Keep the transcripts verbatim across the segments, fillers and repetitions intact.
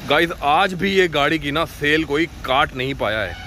Guys आज भी ये गाड़ी की ना सेल कोई काट नहीं पाया है।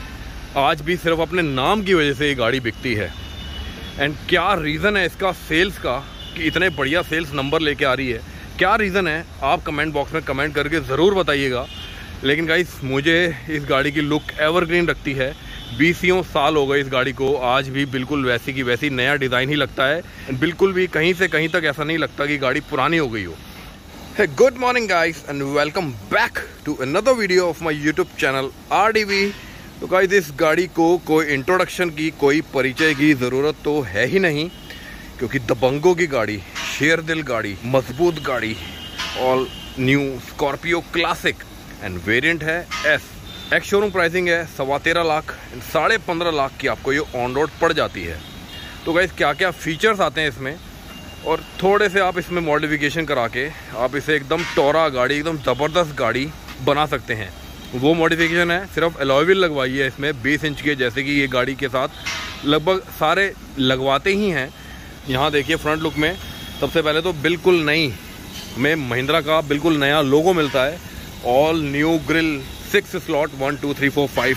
आज भी सिर्फ अपने नाम की वजह से ये गाड़ी बिकती है। एंड क्या रीज़न है इसका सेल्स का कि इतने बढ़िया सेल्स नंबर लेके आ रही है, क्या रीज़न है आप कमेंट बॉक्स में कमेंट करके ज़रूर बताइएगा। लेकिन गाइस मुझे इस गाड़ी की लुक एवरग्रीन लगती है। बीसियों साल हो गए इस गाड़ी को, आज भी बिल्कुल वैसी की वैसी नया डिज़ाइन ही लगता है। बिल्कुल भी कहीं से कहीं तक ऐसा नहीं लगता कि गाड़ी पुरानी हो गई हो। Hey, good morning guys and welcome back to another video of my YouTube channel R D V। तो गाइस इस गाड़ी को कोई इंट्रोडक्शन की, कोई परिचय की ज़रूरत तो है ही नहीं, क्योंकि दबंगों की गाड़ी, शेर दिल गाड़ी, मजबूत गाड़ी, all new Scorpio Classic and variant है एस। एक्स शोरूम प्राइसिंग है सवा तेरह लाख एंड साढ़े पंद्रह लाख की आपको ये ऑन रोड पड़ जाती है। तो गाइस क्या क्या फीचर्स आते हैं इसमें, और थोड़े से आप इसमें मॉडिफिकेशन करा के आप इसे एकदम टोरा गाड़ी, एकदम ज़बरदस्त गाड़ी बना सकते हैं। वो मॉडिफिकेशन है सिर्फ अलॉय व्हील लगवाई है इसमें बीस इंच के, जैसे कि ये गाड़ी के साथ लगभग सारे लगवाते ही हैं। यहाँ देखिए फ्रंट लुक में सबसे पहले तो बिल्कुल नई में महिंद्रा का बिल्कुल नया लोगो मिलता है। All new grill, six slot, one two three four five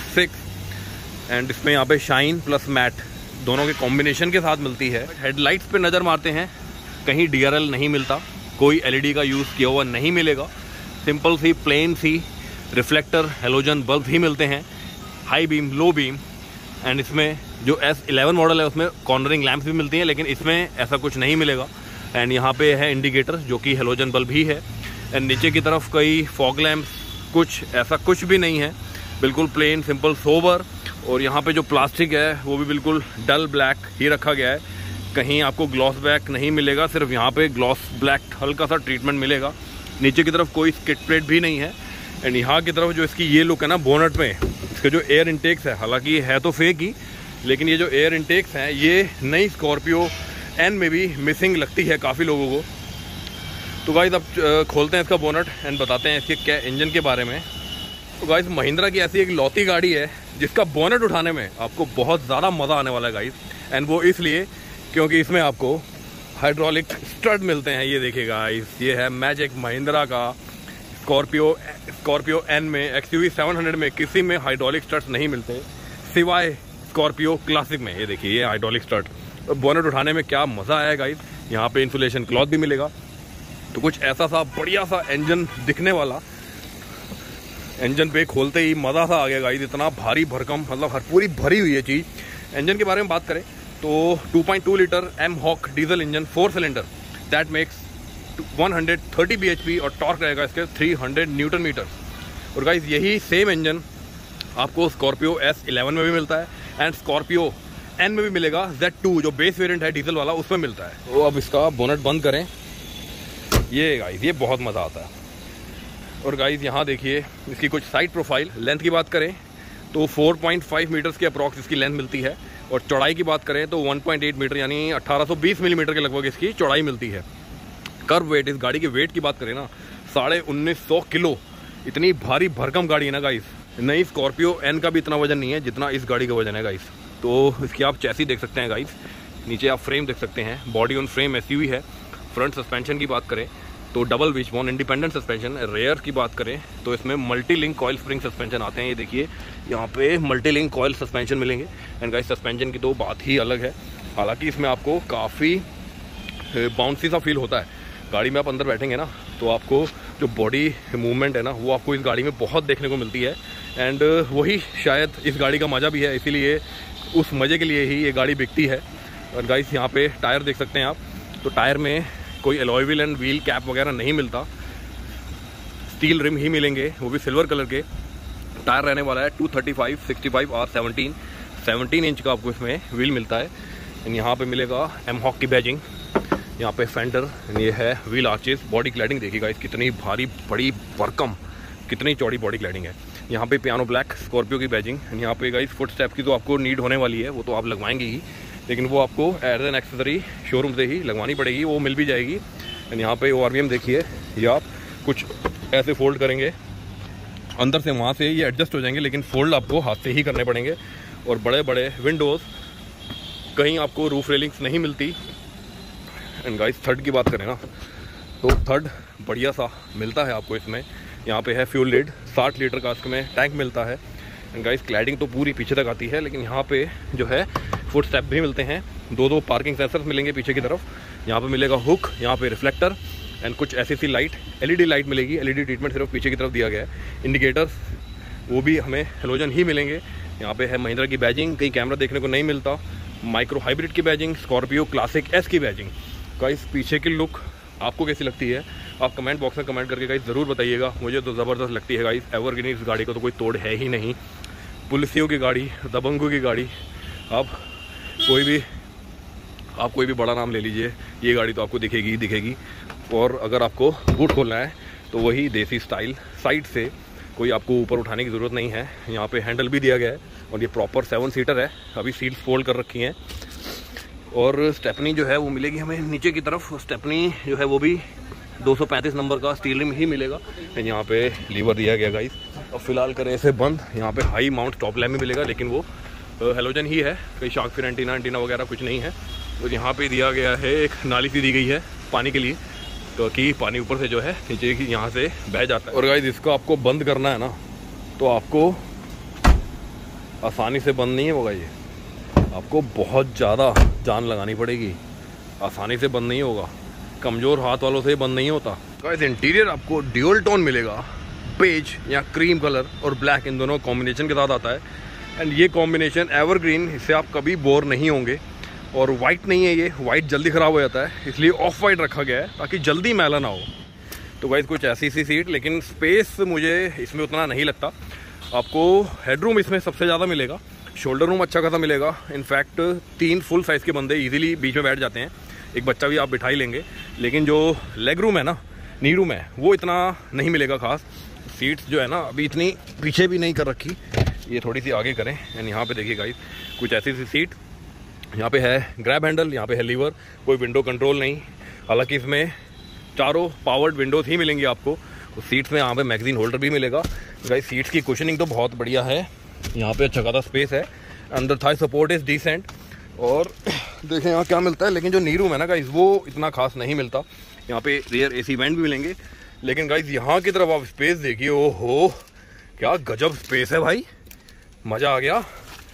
six and इसमें यहाँ पे शाइन प्लस मैट दोनों के कॉम्बिनेशन के साथ मिलती है। हेडलाइट्स पे नज़र मारते हैं, कहीं डी आर एल नहीं मिलता, कोई एल ई डी का यूज़ किया हुआ नहीं मिलेगा। सिंपल सी प्लेन सी रिफ्लेक्टर हेलोजन बल्ब ही मिलते हैं, high beam, low beam. And इसमें जो एस इलेवन मॉडल है उसमें कॉर्नरिंग लैंप्स भी मिलती हैं, लेकिन इसमें ऐसा कुछ नहीं मिलेगा। एंड यहाँ पे है इंडिकेटर जो कि हेलोजन बल्ब ही है। एंड नीचे की तरफ कई फॉग लैंप्स, कुछ ऐसा कुछ भी नहीं है, बिल्कुल प्लेन सिंपल सोबर। और यहाँ पे जो प्लास्टिक है वो भी बिल्कुल डल ब्लैक ही रखा गया है, कहीं आपको ग्लॉस ब्लैक नहीं मिलेगा, सिर्फ यहाँ पे ग्लॉस ब्लैक हल्का सा ट्रीटमेंट मिलेगा। नीचे की तरफ कोई स्किड प्लेट भी नहीं है। एंड यहाँ की तरफ जो इसकी ये लुक है ना बोनट में, इसके जो एयर इंटेक्स है, हालांकि ये है तो फेक ही, लेकिन ये जो एयर इंटेक्स हैं ये नई स्कॉर्पियो एन में भी मिसिंग लगती है काफ़ी लोगों को। तो गाइस अब खोलते हैं इसका बोनट एंड बताते हैं इसके क्या इंजन के बारे में। तो गाइस महिंद्रा की ऐसी एक लौती गाड़ी है जिसका बोनट उठाने में आपको बहुत ज़्यादा मज़ा आने वाला है गाइस। एंड वो इसलिए क्योंकि इसमें आपको हाइड्रोलिक स्टड मिलते हैं। ये देखिए गाइस, ये है मैजिक महिंद्रा का स्कॉर्पियो स्कॉर्पियो एन में। एक्सयूवी सेवन हंड्रेड में किसी में हाइड्रोलिक स्टड्स नहीं मिलते सिवाय स्कॉर्पियो क्लासिक में। ये देखिए ये हाइड्रोलिक स्टड, तो बोनट उठाने में क्या मज़ा आया गाइस। यहाँ पे इंसुलेशन क्लॉथ भी मिलेगा। तो कुछ ऐसा सा बढ़िया सा इंजन दिखने वाला, इंजन पे खोलते ही मज़ा सा आ गया गाइस। इतना भारी भरकम, मतलब हर पूरी भरी हुई है चीज़। इंजन के बारे में बात करें तो two point two litre m hawk diesel engine, four cylinder, that makes one hundred thirty B H P और टॉर्क रहेगा इसके थ्री हंड्रेड न्यूटन मीटर। और गाइस यही सेम इंजन आपको स्कॉर्पियो एस इलेवन में भी मिलता है एंड स्कॉर्पियो एन में भी मिलेगा। जेड टू जो बेस वेरिएंट है डीजल वाला, उसमें मिलता है। तो अब इसका बोनट बंद करें। ये गाइस ये बहुत मज़ा आता है। और गाइस यहाँ देखिए इसकी कुछ साइड प्रोफाइल। लेंथ की बात करें तो फोर पॉइंट फाइव मीटर्स की अप्रॉक्स इसकी लेंथ मिलती है, और चौड़ाई की बात करें तो वन पॉइंट एट मीटर यानी अठारह सौ बीस मिलीमीटर के लगभग इसकी चौड़ाई मिलती है। कर्व वेट, इस गाड़ी के वेट की बात करें ना, साढ़े उन्नीस सौ किलो, इतनी भारी भरकम गाड़ी है ना गाइस। नई स्कॉर्पियो एन का भी इतना वजन नहीं है जितना इस गाड़ी का वजन है गाइस। तो इसकी आप चैसी देख सकते हैं गाइस, नीचे आप फ्रेम देख सकते हैं, बॉडी ऑन फ्रेम एसयूवी है। फ्रंट सस्पेंशन की बात करें तो double wishbone independent suspension. Rear की बात करें तो इसमें multi link coil spring suspension आते हैं। ये देखिए यहाँ पे मल्टी लिंक कॉइल सस्पेंशन मिलेंगे। एंड गाइस सस्पेंशन की तो बात ही अलग है। हालांकि इसमें आपको काफ़ी बाउंसी सा फील होता है। गाड़ी में आप अंदर बैठेंगे ना तो आपको जो बॉडी मूवमेंट है ना वो आपको इस गाड़ी में बहुत देखने को मिलती है। एंड वही शायद इस गाड़ी का मज़ा भी है, इसीलिए उस मज़े के लिए ही ये गाड़ी बिकती है। और गाइस यहाँ पे टायर देख सकते हैं आप, तो टायर में कोई alloy wheel and wheel cap वगैरह नहीं मिलता, स्टील रिम ही मिलेंगे, वो भी सिल्वर कलर के। टायर रहने वाला है two thirty five sixty five R seventeen seventeen inch का आपको इसमें व्हील मिलता है। यहाँ पे मिलेगा एम हॉक की बैजिंग, यहाँ पे फेंडर, ये है व्हील आर्चेस। बॉडी क्लैडिंग देखिएगा इस कितनी भारी बड़ी भरकम, कितनी चौड़ी बॉडी क्लैडिंग है। यहाँ पे पियानो ब्लैक स्कॉर्पियो की बैजिंग। यहाँ पे गाइस फुट स्टेप की तो आपको नीड होने वाली है, वो तो आप लगवाएंगे ही, लेकिन वो आपको एज एन एक्सेसरी शोरूम से ही लगवानी पड़ेगी, वो मिल भी जाएगी। एंड यहाँ पे ओ आर वी एम देखिए, ये आप कुछ ऐसे फोल्ड करेंगे, अंदर से वहाँ से ये एडजस्ट हो जाएंगे, लेकिन फोल्ड आपको हाथ से ही करने पड़ेंगे। और बड़े बड़े विंडोज़, कहीं आपको रूफ रेलिंग्स नहीं मिलती। एंड गाइस थर्ड की बात करें ना तो थर्ड बढ़िया सा मिलता है आपको इसमें। यहाँ पे है फ्यूल लिड, साठ लीटर का इसमें टैंक मिलता है। गाइस क्लैडिंग तो पूरी पीछे तक आती है, लेकिन यहाँ पे जो है फुट स्टेप भी मिलते हैं, दो दो पार्किंग सेंसर्स मिलेंगे पीछे की तरफ, यहाँ पे मिलेगा हुक, यहाँ पे रिफ्लेक्टर एंड कुछ ऐसी सी लाइट, एलईडी लाइट मिलेगी। एलईडी ट्रीटमेंट सिर्फ पीछे की तरफ दिया गया है। इंडिकेटर्स वो भी हमें हेलोजन ही मिलेंगे। यहाँ पे है महिंद्रा की बैजिंग, कहीं कैमरा देखने को नहीं मिलता। माइक्रो हाइब्रिड की बैजिंग, स्कॉर्पियो क्लासिक एस की बैजिंग। गाइस पीछे की लुक आपको कैसी लगती है आप कमेंट बॉक्स में कमेंट करके गाइस ज़रूर बताइएगा। मुझे तो ज़बरदस्त लगती है गाइस। एवरग्रीन इस गाड़ी को तो कोई तोड़ है ही नहीं। पुलिसियों की गाड़ी, दबंगों की गाड़ी, आप कोई भी आप कोई भी बड़ा नाम ले लीजिए, ये गाड़ी तो आपको दिखेगी ही दिखेगी। और अगर आपको बूट खोलना है तो वही देसी स्टाइल, साइड से, कोई आपको ऊपर उठाने की ज़रूरत नहीं है। यहाँ पे हैंडल भी दिया गया है और ये प्रॉपर सेवन सीटर है। अभी सीट्स फोल्ड कर रखी हैं और स्टेपनी जो है वो मिलेगी हमें नीचे की तरफ। स्टेपनी जो है वो भी दो सौ पैंतीस नंबर का स्टील रिम ही मिलेगा। यहाँ पे लीवर दिया गया गाइस। अब फिलहाल करें इसे बंद। यहाँ पे हाई माउंट टॉप लैम्प भी मिलेगा, लेकिन वो हेलोजन ही है, कोई शार्क फिन एंटीना एंटीना वगैरह कुछ नहीं है। तो यहाँ पे दिया गया है एक नाली सी दी गई है पानी के लिए, तो कि पानी ऊपर से जो है नीचे की यहाँ से बह जाता है। और गाइस इसको आपको बंद करना है ना, तो आपको आसानी से बंद नहीं होगा, ये आपको बहुत ज़्यादा जान लगानी पड़ेगी। आसानी से बंद नहीं होगा, कमज़ोर हाथ वालों से बंद नहीं होता। गाइस इंटीरियर आपको ड्यूल टोन मिलेगा, बेज या क्रीम कलर और ब्लैक, इन दोनों कॉम्बिनेशन के साथ आता है। एंड ये कॉम्बिनेशन एवरग्रीन, इससे आप कभी बोर नहीं होंगे। और वाइट नहीं है, ये वाइट जल्दी ख़राब हो जाता है, इसलिए ऑफ वाइट रखा गया है ताकि जल्दी मैला ना हो। तो गाइस कुछ ऐसी सी सीट, लेकिन स्पेस मुझे इसमें उतना नहीं लगता। आपको हेडरूम इसमें सबसे ज़्यादा मिलेगा, शोल्डर रूम अच्छा खासा मिलेगा। इनफैक्ट तीन फुल साइज़ के बंदे इजीली बीच में बैठ जाते हैं, एक बच्चा भी आप बिठा ही लेंगे। लेकिन जो लेग रूम है ना, नी रूम है, वो इतना नहीं मिलेगा खास। सीट्स जो है ना अभी इतनी पीछे भी नहीं कर रखी, ये थोड़ी सी आगे करें। एंड यहाँ पे देखिए गाइस कुछ ऐसी सी सीट, यहाँ पे है ग्रैब हैंडल, यहाँ पे है लीवर, कोई विंडो कंट्रोल नहीं। हालांकि इसमें चारों पावर्ड विंडोज़ ही मिलेंगी आपको। उस सीट्स में यहाँ पे मैगजीन होल्डर भी मिलेगा। गाइस सीट्स की कुशनिंग तो बहुत बढ़िया है, यहाँ पे अच्छा खासा स्पेस है। अंदर थाई सपोर्ट इज डिसेंट। और देखें यहाँ क्या मिलता है, लेकिन जो नी रूम है ना गाइस वो इतना खास नहीं मिलता। यहाँ पे रियर एसी वेंट भी मिलेंगे, लेकिन गाइस यहाँ की तरफ आप स्पेस देखिए, ओहो क्या गजब स्पेस है भाई, मज़ा आ गया।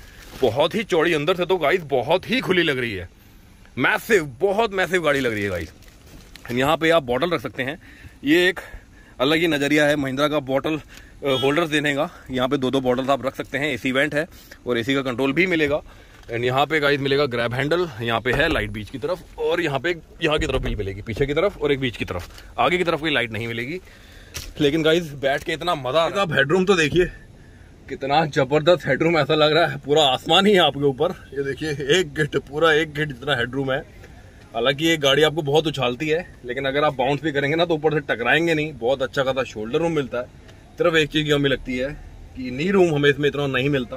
बहुत ही चौड़ी अंदर से तो गाइस बहुत ही खुली लग रही है, मैसिव, बहुत मैसिव गाड़ी लग रही है गाइस। यहाँ पे आप बॉटल रख सकते हैं, ये एक अलग ही नज़रिया है महिंद्रा का बॉटल होल्डर्स देने का। यहाँ पे दो दो बॉटल्स आप रख सकते हैं, एसी वेंट है और एसी का कंट्रोल भी मिलेगा। एंड यहाँ पे गाइस मिलेगा ग्रैब हैंडल, यहाँ पे है लाइट बीच की तरफ, और यहाँ पे यहाँ की तरफ भी मिलेगी, पीछे की तरफ और एक बीच की तरफ। आगे की तरफ कोई लाइट नहीं मिलेगी, लेकिन गाइस बैठ के इतना मजा आता है। आप हेडरूम तो देखिए कितना जबरदस्त हेडरूम, ऐसा लग रहा है पूरा आसमान ही है आपके ऊपर। ये देखिए एक गिट, पूरा एक गिट इतना हेडरूम है। हालांकि ये गाड़ी आपको बहुत उछालती है, लेकिन अगर आप बाउंस भी करेंगे ना तो ऊपर से टकराएंगे नहीं। बहुत अच्छा खासा शोल्डर रूम मिलता है। सिर्फ एक चीज़ की हमें लगती है कि नी रूम हमें इसमें इतना नहीं मिलता।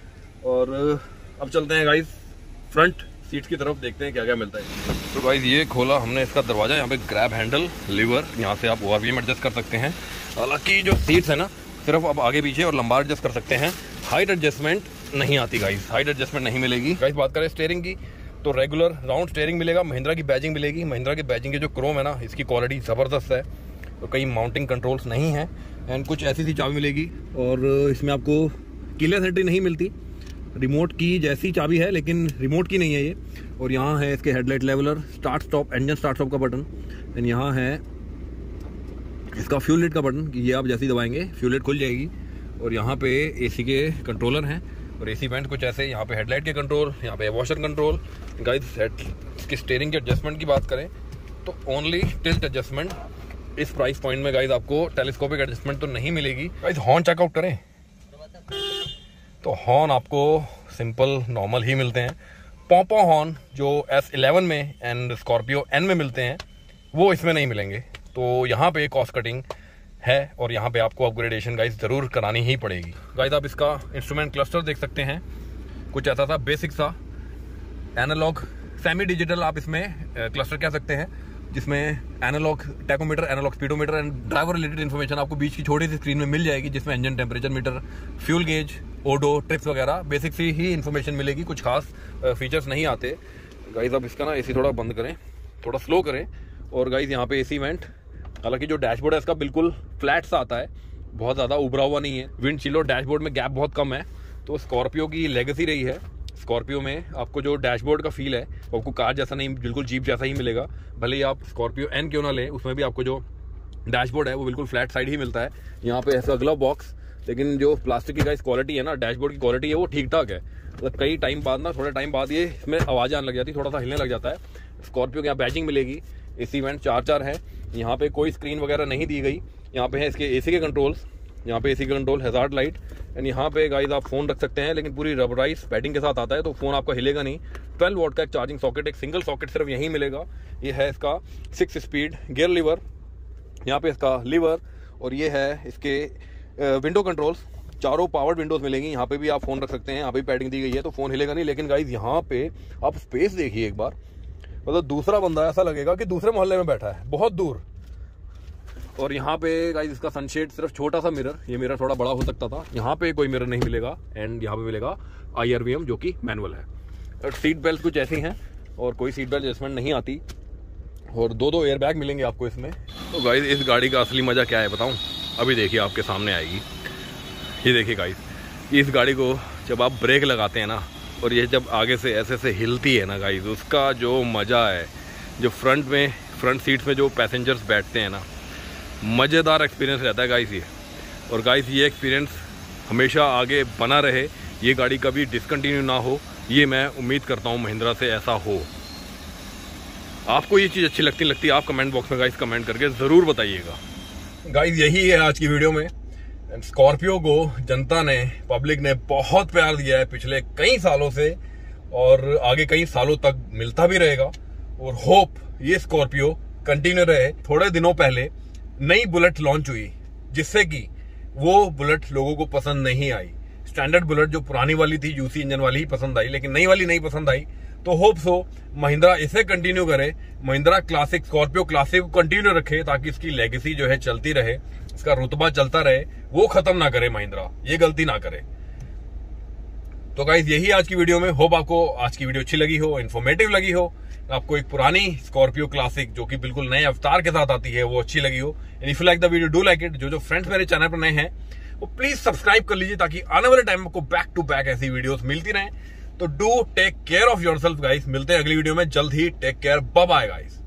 और अब चलते हैं गाइस फ्रंट सीट की तरफ, देखते हैं क्या क्या मिलता है। तो गाइस ये खोला हमने इसका दरवाजा, यहाँ पे ग्रैब हैंडल, लीवर, यहाँ से आप ओआरवी में एडजस्ट कर सकते हैं। हालांकि जो सीट्स है ना सिर्फ आप आगे पीछे और लंबा एडजस्ट कर सकते हैं, हाइट एडजस्टमेंट नहीं आती गाइस, हाइट एडजस्टमेंट नहीं मिलेगी। गाइस बात करें स्टीयरिंग की तो रेगुलर राउंड स्टीयरिंग मिलेगा, महिंद्रा की बैजिंग मिलेगी। महिंद्रा की बैजिंग के जो क्रोम है ना इसकी क्वालिटी ज़बरदस्त है, तो कई माउंटिंग कंट्रोल्स नहीं है। एंड कुछ ऐसी सी चाबी मिलेगी, और इसमें आपको कीलेस एंट्री नहीं मिलती, रिमोट की जैसी चाबी है लेकिन रिमोट की नहीं है ये। और यहाँ है इसके headlight leveller, start stop, engine start stop का बटन। एंड यहाँ है इसका फ्यूल लिड का बटन, कि ये आप जैसे ही दबाएंगे फ्यूल लिड खुल जाएगी। और यहाँ पे एसी के कंट्रोलर हैं और एसी वेंट कुछ ऐसे, यहाँ पे हेडलाइट के कंट्रोल, यहाँ पे वॉशर कंट्रोल। गाइस इसकी स्टीयरिंग के एडजस्टमेंट की बात करें तो ओनली टिल्ट एडजस्टमेंट। इस प्राइस पॉइंट में गाइस आपको टेलीस्कोपिक एडजस्टमेंट तो नहीं मिलेगी। गाइस हॉर्न चेकआउट करें तो हॉर्न आपको सिंपल नॉर्मल ही मिलते हैं। पॉपो हॉर्न जो एस इलेवन में एंड स्कॉर्पियो एन में मिलते हैं वो इसमें नहीं मिलेंगे। तो यहाँ पे कॉस्ट कटिंग है और यहाँ पे आपको अपग्रेडेशन गाइस ज़रूर करानी ही पड़ेगी। गाइस आप इसका इंस्ट्रूमेंट क्लस्टर देख सकते हैं, कुछ ऐसा सा बेसिक सा एनालॉग सेमी डिजिटल आप इसमें क्लस्टर कह सकते हैं, जिसमें analogue tachometer, analogue speedometer and driver related information आपको बीच की छोटी सी स्क्रीन में मिल जाएगी, जिसमें engine temperature meter, fuel gauge, odo, trips वगैरह बेसिक सी ही इन्फॉर्मेशन मिलेगी, कुछ खास फीचर्स नहीं आते। गाइस अब इसका ना एसी थोड़ा बंद करें, थोड़ा स्लो करें। और गाइस यहाँ पे एसी वेंट हालांकि जो डैशबोर्ड है इसका बिल्कुल फ्लैट सा आता है, बहुत ज़्यादा उभरा हुआ नहीं है। विंड शील्ड और डैशबोर्ड में गैप बहुत कम है। तो स्कॉर्पियो की लेगेसी रही है, स्कॉर्पियो में आपको जो डैशबोर्ड का फील है वो आपको कार जैसा नहीं, बिल्कुल जीप जैसा ही मिलेगा। भले ही आप स्कॉर्पियो एन क्यों ना लें, उसमें भी आपको जो डैशबोर्ड है वो बिल्कुल फ्लैट साइड ही मिलता है। यहाँ पे ऐसा अगला बॉक्स, लेकिन जो प्लास्टिक की गाइस क्वालिटी है ना, डैशबोर्ड की क्वालिटी है वो ठीक ठाक है। मतलब कई टाइम बाद ना, थोड़े टाइम बाद ये इसमें आवाज़ आने लग जाती है, थोड़ा सा हिलने लग जाता है। स्कॉर्पियो के यहाँ बैजिंग मिलेगी, एसी वेंट चार चार है। यहाँ पे कोई स्क्रीन वगैरह नहीं दी गई। यहाँ पे है इसके एसी के कंट्रोल्स, यहाँ पे एसी का कंट्रोल, हैजार्ड लाइट, एंड यहाँ पे गाइस आप फोन रख सकते हैं, लेकिन पूरी रबराइज पैडिंग के साथ आता है तो फोन आपका हिलेगा नहीं। ट्वेल्व वोल्ट का एक चार्जिंग सॉकेट, एक सिंगल सॉकेट सिर्फ यहीं मिलेगा। ये है इसका सिक्स स्पीड गियर लीवर, यहाँ पे इसका लीवर, और ये है इसके विंडो कंट्रोल्स। चारों पावर्ड विंडोज मिलेंगी। यहाँ पे भी आप फोन रख सकते हैं, यहाँ पे पैडिंग दी गई है तो फोन हिलेगा नहीं। लेकिन गाइस यहाँ पे आप स्पेस देखिए एक बार, मतलब दूसरा बंदा ऐसा लगेगा कि दूसरे मोहल्ले में बैठा है, बहुत दूर। और यहाँ पे गाइस इसका सनशेड सिर्फ छोटा सा मिरर, ये मिरर थोड़ा बड़ा हो सकता था। यहाँ पे कोई मिरर नहीं मिलेगा, एंड यहाँ पे मिलेगा आई आर वी एम जो कि मैनुअल है। और सीट बेल्ट कुछ ऐसी हैं और कोई सीट बेल्ट एडजस्टमेंट नहीं आती, और दो दो एयर बैग मिलेंगे आपको इसमें। तो गाइस इस गाड़ी का असली मजा क्या है बताऊं, अभी देखिए आपके सामने आएगी। ये देखिए गाइस, इस गाड़ी को जब आप ब्रेक लगाते हैं ना, और ये जब आगे से ऐसे से हिलती है ना गाइस, उसका जो मज़ा है, जो फ्रंट में फ्रंट सीट्स में जो पैसेंजर्स बैठते हैं ना, मज़ेदार एक्सपीरियंस रहता है गाइस ये। और गाइस ये एक्सपीरियंस हमेशा आगे बना रहे, ये गाड़ी कभी डिसकंटिन्यू ना हो, ये मैं उम्मीद करता हूँ महिंद्रा से ऐसा हो। आपको ये चीज़ अच्छी लगती लगती है आप कमेंट बॉक्स में गाइस कमेंट करके ज़रूर बताइएगा। गाइस यही है आज की वीडियो में। स्कॉर्पियो को जनता ने, पब्लिक ने बहुत प्यार दिया है पिछले कई सालों से, और आगे कई सालों तक मिलता भी रहेगा। और होप ये स्कॉर्पियो कंटिन्यू रहे। थोड़े दिनों पहले नई बुलेट लॉन्च हुई, जिससे कि वो बुलेट लोगों को पसंद नहीं आई। स्टैंडर्ड बुलेट जो पुरानी वाली थी, यूसी इंजन वाली ही पसंद आई, लेकिन नई वाली नहीं पसंद आई। तो होप सो महिंद्रा इसे कंटिन्यू करे, महिंद्रा क्लासिक, स्कॉर्पियो क्लासिक को कंटिन्यू रखे, ताकि इसकी लेगेसी जो है चलती रहे, इसका रुतबा चलता रहे, वो खत्म ना करे महिंद्रा, ये गलती ना करे। तो गाइस यही आज की वीडियो में। होप आपको आज की वीडियो अच्छी लगी हो, इन्फॉर्मेटिव लगी हो, आपको एक पुरानी स्कॉर्पियो क्लासिक जो कि बिल्कुल नए अवतार के साथ आती है वो अच्छी लगी हो। And if you like the video, do like it. जो जो फ्रेंड्स मेरे चैनल पर नए हैं वो प्लीज सब्सक्राइब कर लीजिए, ताकि आने वाले टाइम में आपको बैक टू बैक ऐसी वीडियोस मिलती रहें। तो do take care of yourself guys. मिलते हैं अगली वीडियो में जल्द ही। Take care, bye bye guys.